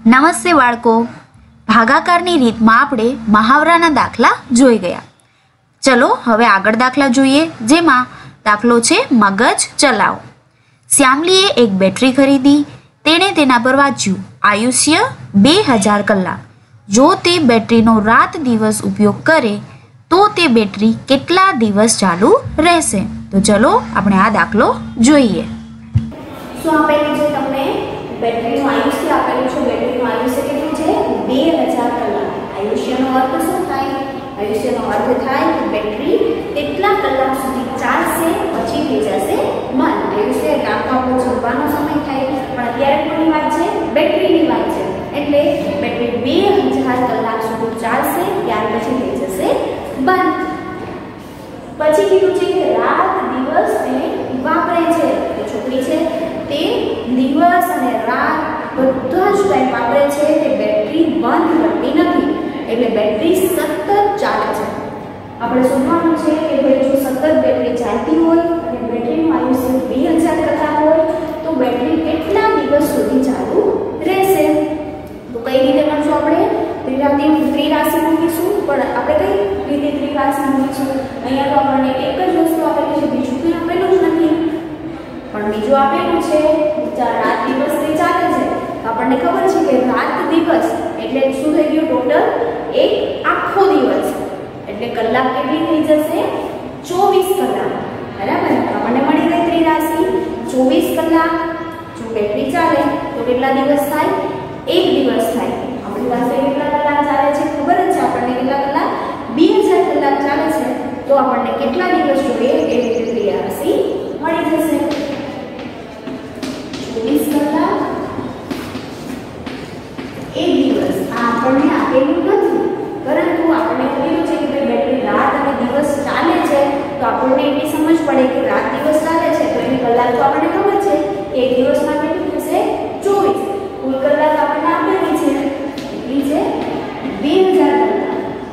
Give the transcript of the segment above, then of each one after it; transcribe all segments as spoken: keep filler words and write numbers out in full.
નમસ્તે બાળકો, ભાગાકારની રીતમાં આપણે મહાવરાના દાખલા જોઈ ગયા. ચલો હવે આગળ દાખલા જોઈએ, જેમાં દાખલો છે મગજ ચલાવો. શ્યામલીએ એક બેટરી ખરીદી. તેણે તેના પર વાંચ્યું આયુષ્ય બે હજાર કલાક. જો તે બેટરીનો રાત દિવસ ઉપયોગ કરે તો તે બેટરી કેટલા દિવસ ચાલુ રહેશે? તો ચલો આપણે આ દાખલો જોઈએ. શું આપેલું છે તમને? બેટરીનું આયુષ્ય આપેલું છે. બેટરીનું આયુષ્ય કેટલું છે? બે હજાર કલાક. આયુષ્યનો અર્થ શું થાય? આયુષ્યનો અર્થ થાય કે બેટરી કેટલા કલાક સુધી ચાલશે પછી થઈ જશે બંધ. આયુષ્ય એટલે આખો આપણો જમવાનો સમય થાય, પણ અત્યારે કોની વાત છે? બેટરીની વાત છે. એટલે બેટરી બે હજાર કલાક સુધી ચાલશે, ત્યાર પછી થઈ જશે બંધ. પછી કીધું છે કે રાત દિવસ તેને વાપરે છે. એ છોકરી છે તે દિવસ અને રાત બધા જ ટાઈમ વાપરે છે, તે બેટરી બંધ કરતી નથી. એટલે બેટરી સતત ચાલે છે. આપણે શોધવાનું છે કે ભાઈ જો સતત બેટરી ચાલતી હોય અને બેટરીનું આયુષ્ય બે હજાર કલાક હોય તો બેટરી કેટલા દિવસ સુધી ચાલુ રહેશે? તો કઈ રીતે કરશું આપણે? ત્રિરાશી ત્રિરાશિ મૂકીશું, પણ આપણે કઈ રીતે ત્રિરાશિ મૂકીશું? અહીંયા તો આપણને એક જ વસ્તુ આપેલી છે, બીજું કંઈ આપેલું જ નથી. પણ બીજું આપેલું છે રાત દિવસ તે ચાલે છે. આપણને ખબર છે કે રાત દિવસ એટલે શું થઈ ગયું? ટોટલ એક આખો દિવસ. એટલે કલાક કેટલી થઈ જશે? ચોવીસ કલાક. બરાબર? આપણને મળી ગઈ ત્રિરાશિ. ચોવીસ કલાક જો બેટરી ચાલે તો કેટલા દિવસ થાય? એક દિવસ થાય. આપણી પાસે કેટલા કલાક ચાલે છે ખબર જ છે આપણને? કેટલા કલાક? બે હજાર કલાક ચાલે છે. તો આપણને કેટલા દિવસ જોઈએ એ રીતે ત્રિરાશિ મળી જશે. ચોવીસ કલાક એક દિવસ. આ આપણને આપેલું નથી, પરંતુ આપણને કહેલું છે કે બેટરી રાત અને દિવસ ચાલે છે. તો આપણને એટલી સમજ પડે કે રાત દિવસ ચાલે છે તો એની કલાક તો આપણને ખબર છે કે એક દિવસમાં કેટલી થશે? ચોવીસ. કુલ કલાક આપણને આપેલી છે કેટલી છે? બે હજાર કલાક.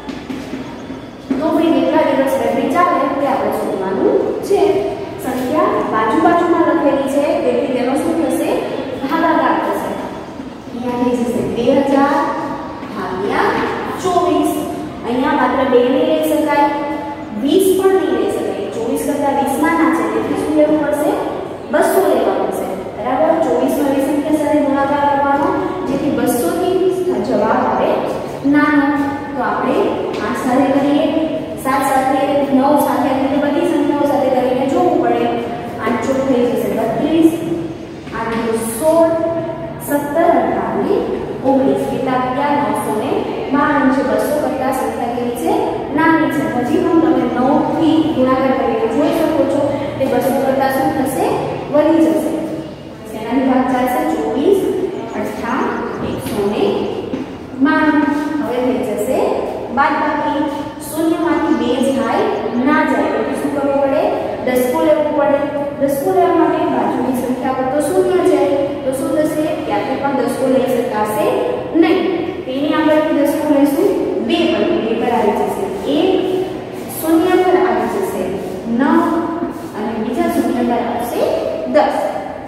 તો ભાઈ કેટલા દિવસ બેટરી ચાલે તે આપણે શોધવાનું છે. સંખ્યા બાજુ બાજુમાં લખેલી છે તેથી તેનો શું થશે? ભાગાકાર થશે. અહીંયા થઈ જશે બે હજાર ભાગ્યા ચોવીસ. અહીંયા માત્ર બે નહીં લઈ શકાય, વીસ પણ નહીં લઈ શકાય. ચોવીસ કરતા વીસ માં ના છે, તેથી શું લેવું પડશે? બસો લેવા પડશે. બરાબર? ચોવીસ નો એ સંખ્યા સાથે ગુણાકાર કરવાનો જેથી બસો થી જવાબ આવે નાનો. તો આપણે આઠ સાથે કરીએ, સાત સાથે, નવ સાથે, એટલે બધી સંખ્યાઓ સાથે કરીને જોવું પડે. આઠ ચોક થઈ જશે બત્રીસ, આઠ દુ સોળ, સત્તર, અઠાવીસ, ઓગણીસ. કેટલા ગયા? નવસો ને બાણું છે. બસો કરતા સંખ્યા કેવી છે? નાની છે. હજી પણ તમે નવ થી ગુણાકાર કરીને જોઈ શકો છો તે બસો કરતા શું થશે? વધી જશે. એનાથી ભાગ ચાલશે ચોવીસ, અઠા, એકસો ને બાણું. હવે થઈ જશે બાદબાકી. શૂન્યમાંથી બે જાય ના જાય એટલે શું કરવું પડે? દસકો લેવું પડે. દસકો લેવા માટે બાજુની સંખ્યા પર તો શૂન્ય છે, તો શું થશે? ત્યાંથી પણ દસકો લઈ શકાશે નહીં. તેની આગળથી દસકો લઈશું બે પર. બે પર આવી જશે એક, શૂન્ય પર આવી જશે નવ, અને બીજા શૂન્ય પર આવશે દસ.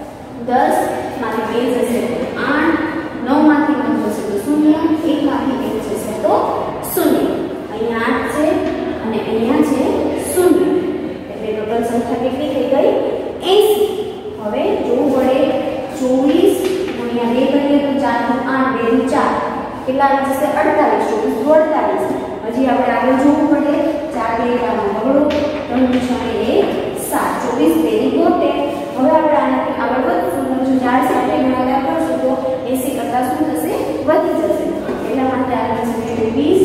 દસ માંથી બે જશે આઠ, નવ માંથી નવ જશે તો શૂન્ય, એક માંથી એક જશે તો શૂન્ય. અહીંયા આઠ છે અને અહીંયા છે શૂન્ય. એટલે ટોટલ સંખ્યા કેટલી થઈ ગઈ? એંસી. હવે જોવું પડે ચોવીસ ગુણ્યા બે કરીએ તો ચાર નું આઠ, બે નું ચાર, કેટલા આવી જશે? અડતાલીસ. ચોવીસ દુ અડતાલીસ. હજી આપણે આગળ જોવું પડે. ચાર બે બાર બગડો, ત્રણ નું છ ને એક સાત, ચોવીસ તેરી બોતેર. હવે આપણે આનાથી આગળ વધશું. જો ચાર સાથે ગુણાકાર કરશું તો એંસી કરતા શું થશે? વધી જશે. એટલા માટે આગળ છે વીસ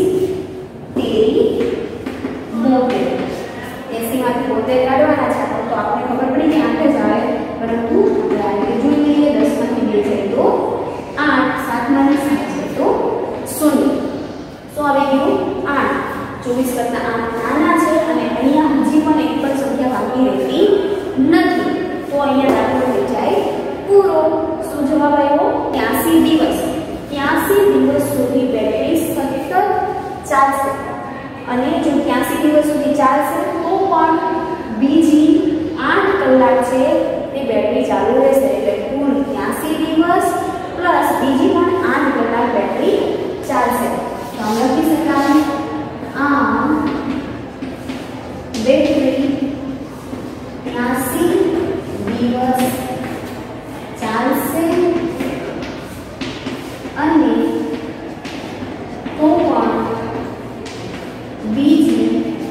તેરી બોતેર. એંસી માંથી બોતેર કાઢવાના છે તો આપણે ખબર પડી કે આઠ જ આવે, પરંતુ આપણે આ રીતે જોઈ લઈએ. દસ માંથી બે જાય તો આઠ, સાત માંથી સાત છે તો શૂન્ય. શું આવી ગયું? આઠ. ચોવીસ કરતા આઠ નાના છે અને અહીંયા હજી પણ એક પણ સંખ્યા બાકી રહેતી નથી. તો અહીંયા દાખલો થઈ જાય પૂરો. શું જવાબ આવ્યો? ત્યાંસી દિવસ. ત્યાંસી દિવસ સુધી બેટરી સતત ચાલશે. અને જો ત્યાંસી દિવસ સુધી ચાલશે તો પણ બીજી આઠ કલાક છે તે બેટરી ચાલુ રહેશે. એટલે કુલ ત્યાંસી દિવસ પ્લસ બીજી પણ આઠ કલાક કલાક બેટરી ચાલશે. તો આમ લખી શકાય, આમ બેટરી ત્યાસી દિવસ ચાલશે અને તો પણ બીજી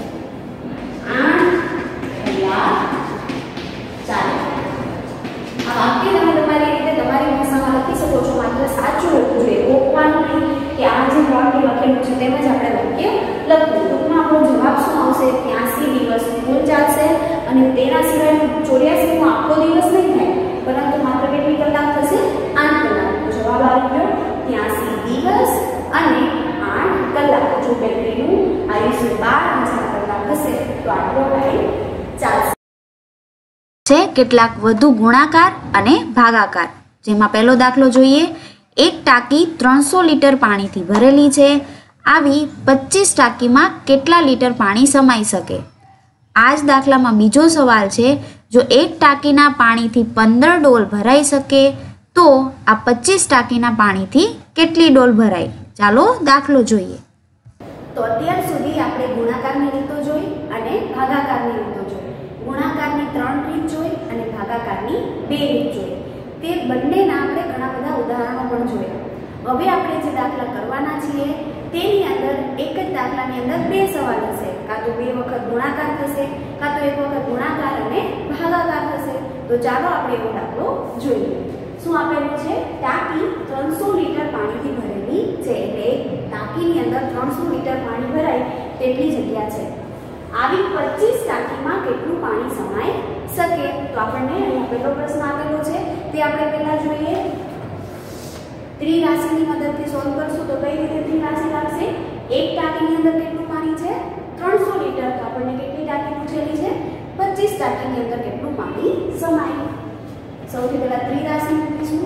આઠ કલાક ચાલે. આ વાક્ય તમે તમારી રીતે તમારી ભાષામાં લખી શકો છો, માત્ર સાચું લખવું જોઈએ, ઓપવાનું નહીં કે આ જે વાક્ય લખેલું છે તેમ જ આપણે વાક્ય લખવું. ટૂંકમાં આપણો જવાબ શું આવશે? ત્યાસી દિવસ ફૂલ ચાલશે અને તેના સિવાય ચોર્યાસી નો આખો દિવસ નહીં થાય, પરંતુ માત્ર કેટલી કલાક થશે? આઠ કલાક. તો જવાબ આવી ગયો ત્યાસી દિવસ અને આઠ કલાક. જો બેટરીનું આયુષ્ય બાર હજાર કલાક હશે તો આટલો ટાઈમ ચાલશે. છે કેટલાક વધુ ગુણાકાર અને ભાગાકાર. જેમાં પહેલો દાખલો જોઈએ. એક ટાંકી ત્રણસો લીટર પાણીથી ભરેલી છે. આવી પચીસ ટાંકીમાં કેટલા લીટર પાણી સમાઈ શકે? આ જ દાખલામાં બીજો સવાલ છે. જો એક ટાંકીના પાણીથી પંદર ડોલ ભરાઈ શકે તો આ પચીસ ટાંકીના પાણીથી કેટલી ડોલ ભરાય? ચાલો દાખલો જોઈએ. તો અત્યાર સુધી આપણે ગુણાકારની રીતો જોઈ અને ભાગાકારની રીતો જોઈ. ગુણાકારની ત્રણ રીત જોઈ અને ભાગાકારની બે રીત જોઈ. તે બંનેના આપણે ઘણા બધા ઉદાહરણો પણ જોયા. હવે આપણે જે દાખલા કરવાના છીએ તેની અંદર એક જ દાખલાની અંદર બે સવાલ હશે. કાં તો બે વખત ગુણાકાર થશે, કાં તો એક વખત ગુણાકાર અને ભાગાકાર થશે. તો ચાલો આપણે એવો દાખલો જોઈએ. શું આપેલું છે? ટાંકી ત્રણસો લીટર પાણીથી ભરેલી છે. એટલે ટાંકીની અંદર ત્રણસો લીટર પાણી ભરાય તેટલી જગ્યા છે. આવી પચીસ ટાંકીમાં કેટલું પાણી સમાઈ શકે? તો આપણને અહીંયા પહેલો પ્રશ્ન આપેલો છે તે આપણે પહેલા જોઈએ. ત્રિરાશિની મદદથી સોલ્વ કરશું તો કઈ રીતે ત્રિરાશિ લાગશે? એક ટાંકીની અંદર કેટલું પાણી છે? ત્રણસો લીટર. તો આપણને કેટલી ટાંકી પૂછેલી છે? પચીસ ટાંકીની અંદર કેટલું પાણી સમાય? સૌથી પહેલા ત્રિરાશિ મૂકીશું.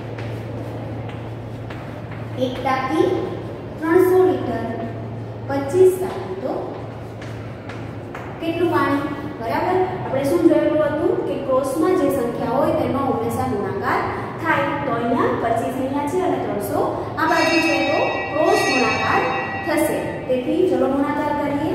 એક ટાંકી ત્રણસો લીટર, પચીસ ટાંકી તો કેટલું પાણી? બરાબર. આપણે શું જોયેલું હતું કે ક્રોસમાં જે સંખ્યા હોય તેનો હંમેશા ગુણાકાર થાય. તો અહીંયા પચીસ અહીંયા છે અને ત્રણસો આ બાજુ છે તો ક્રોસ ગુણાકાર થશે. તેથી ચલો ગુણાકાર કરીએ.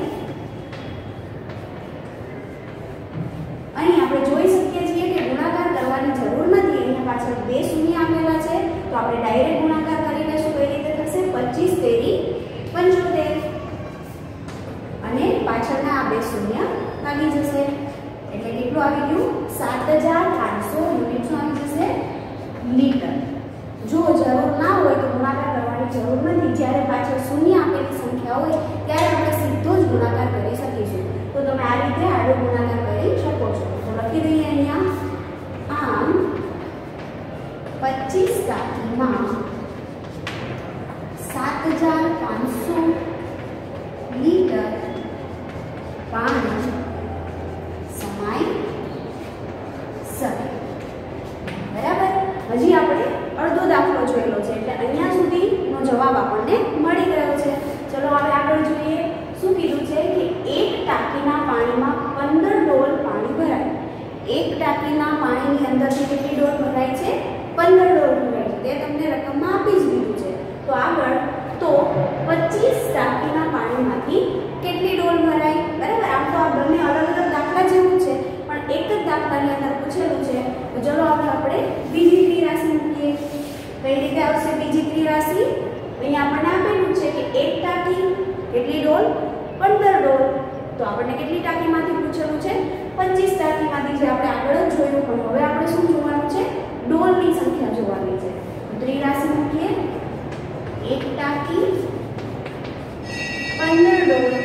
અહીં આપણે જોઈ શકીએ છીએ કે ગુણાકાર કરવાની જરૂર નથી. અહીંયા પાછળ બે શૂન્ય આપેલા છે તો આપણે ડાયરેક્ટ ગુણાકાર કરી લેશું. કઈ રીતે થશે? પચીસ તેરી પંચોતેર અને પાછળના આ બે શૂન્ય આવી જશે. એટલે કેટલું આવી ગયું? સાત હજાર પાંચસો યુનિટ શું આવી જશે? લીટર. જો જરૂર ના હોય તો ગુણાકાર કરવાની જરૂર નથી. જ્યારે પાછળ શૂન્ય આપેલી સંખ્યા હોય ત્યારે આપણે સીધો જ ગુણાકાર કરી શકીશું. તો તમે આ રીતે આડો ગુણાકાર કરી શકો છો. તો લખી દઈએ અહીંયા. આમ પચીસ ટાંકીમાં સાત હજાર પાંચસો લીટર પાણી સમાઈ શકે. બરાબર. હજી આપણે અડધો દાખલો જોયેલો છે એટલે અહીંયા સુધીનો જવાબ આપણને મળી ગયો છે. ચલો હવે આગળ જોઈએ. શું કીધું છે કે એક ટાંકીના પાણીમાં પંદર ડોલ પાણી ભરાય. એક ટાંકીના પાણીની અંદરથી કેટલી ડોલ ભરાય છે? પંદર ડોલ ભરાય છે. તે તમને રકમમાં આપી જ દીધું છે. તો આગળ તો પચીસ ટાંકીના પાણીમાંથી કેટલી ડોલ ભરાય? બરાબર. આમ તો આ બંને અલગ અલગ દાખલા જેવું છે પણ એક જ દાખલાની અંદર પૂછેલું છે. તો ચલો હવે આપણે બીજી ત્રિરાશિ મૂકીએ. કઈ રીતે આવશે બીજી ત્રિરાશિ? અહીંયા આપણને આપેલું છે કે એક ટાંકી કેટલી ડોલ? પંદર ડોલ. તો આપણને કેટલી ટાંકીમાંથી પૂછેલું છે? પચીસ ટાંકીમાંથી. જે આપણે આગળ જ જોયું પણ હવે આપણે શું જોવાનું છે? ડોલની સંખ્યા જોવાની છે. તો ત્રિરાશિ મૂકીએ. એક ટાંકી પંદર ડોલ,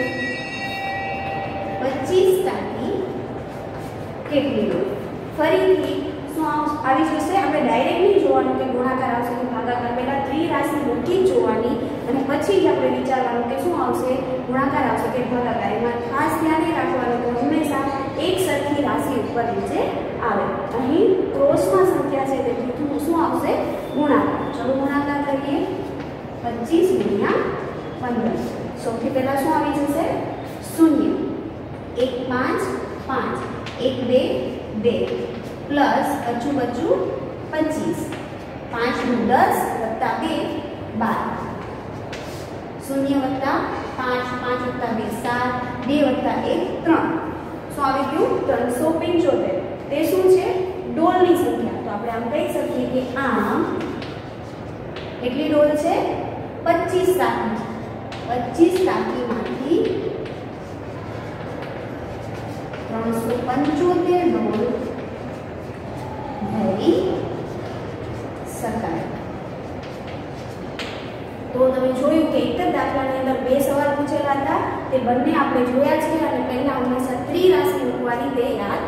પચીસ ટાંકી કેટલી ડોલ? ફરીથી શું આવી જશે? આપણે ડાયરેક્ટ નહીં જોવાનું કે ગુણાકાર આવશે કે ભાગાકાર. પહેલા ત્રિરાશિ મૂકી જોવાની અને પછી જ આપણે વિચારવાનું કે શું આવશે? ગુણાકાર આવશે કે ભાગાકાર. એમાં ખાસ ધ્યાન રાખવાનું કે હંમેશા એક સરખી રાશિ ઉપર નીચે આવે. અહીં ક્રોસમાં સંખ્યા છે તેથી શું આવશે? ગુણાકાર. ચલો ગુણાકાર કરીએ. પચીસ ગુણ્યા પંદર. સૌથી પહેલા શું આવી જશે? શૂન્ય. એક પાંચ પાંચ, એક બે બે પ્લસ પચું પચું પચીસ, પાંચ નું દસ વત્તા બે બાર. શૂન્ય વત્તા પાંચ, પાંચ વત્તા બે સાત, બે વત્તા એક ત્રણ. શું આવી ગયું? ત્રણસો પંચોતેર. તે શું છે? ડોલની સંખ્યા. તો આપણે આમ કહી શકીએ કે આમ કેટલી ડોલ છે? પચીસ ટાંકી. પચીસ ટાંકીમાંથી ત્રણસો પંચોતેર ડોલ ભરી શકાય. તો તમે જોયું કે એક જ દાખલાની અંદર બે સવાલ પૂછેલા હતા, તે બંને આપણે જોયા છે અને પહેલા હંમેશા ત્રિરાશિ મૂકવાની તે યાદ